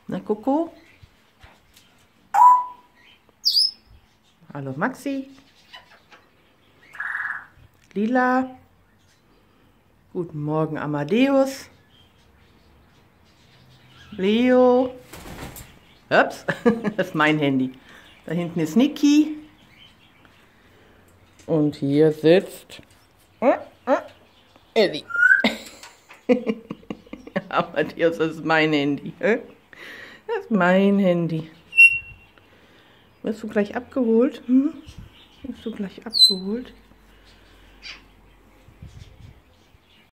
Na, Coco? Hallo, Maxi? Lila? Guten Morgen, Amadeus? Leo? Ups, das ist mein Handy. Da hinten ist Niki. Und hier sitzt Elli. Amadeus, das ist mein Handy. Das ist mein Handy. Wirst du gleich abgeholt? Wirst du gleich abgeholt?